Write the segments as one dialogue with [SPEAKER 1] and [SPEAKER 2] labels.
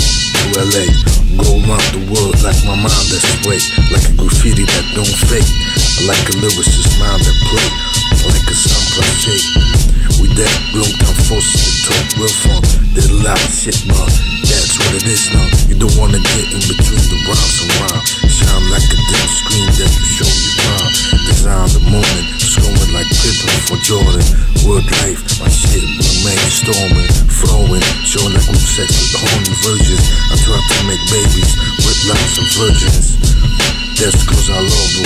[SPEAKER 1] to LA, go around the world like my mind that's straight, like a graffiti that don't fake. I like a lyricist mind that play, I like a sound plus shape. We that Globetown forces to talk real fun, did a lot of shit, man. That's what it is now. You don't wanna get in between the rhymes and rhyme. Shine like a dim screen that will show you prime. Design the moment, scrolling like Pippen for Jordan. Word life, my shit, remain storming, flowing, showing like group sex with horny virgins. I try to make babies with lots of virgins. That's cause I love the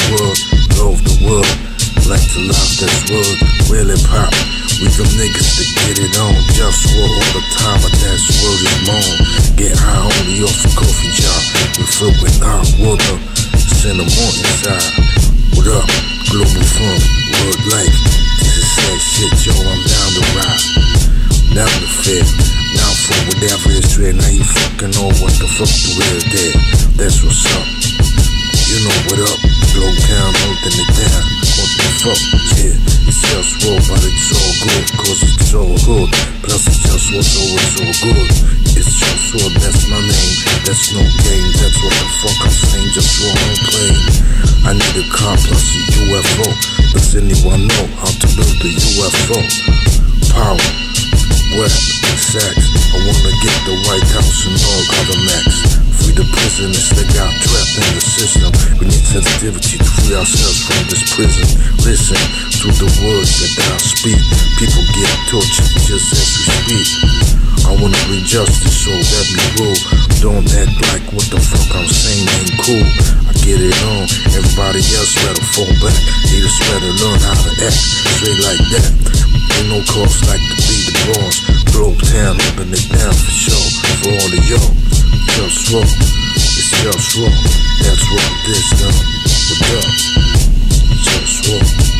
[SPEAKER 1] world, like to love this world, really pop. We them niggas that get it on, JustWar all the time, but that word is moan. Get high only off a coffee jar, we fill with hot water, send them on inside. What up, Globalfirm, word life, this is sad shit, yo, I'm down to ride, down to fit, down for whatever is straight. Now you fucking know what the fuck the real dead, that's what's up. You know what up, Globetown, holding it down. What the fuck, yeah, it's JustWar, but it's all good, cause it's all good. Plus it's JustWar, so it's all good. It's JustWar, that's my name, that's no game, that's what the fuck I'm saying, JustWar don't play. I need a car plus a UFO. Does anyone know how to build a UFO? Power, web, sex, I wanna get the White House and all other max. Free the prisoners that got trapped in the system. We need sensitivity to free ourselves from this prison. Listen to the words that I speak. People get tortured just as we speak. I wanna bring justice, so that be rule. Don't act like what the fuck I'm saying ain't cool. I get it on, everybody else better fall back. Haters better learn how to act straight like that. Ain't no cause like to be the boss. Globetown, living it down for sure. For all of y'all, JustWar, it's JustWar. That's what it is now. What up? JustWar.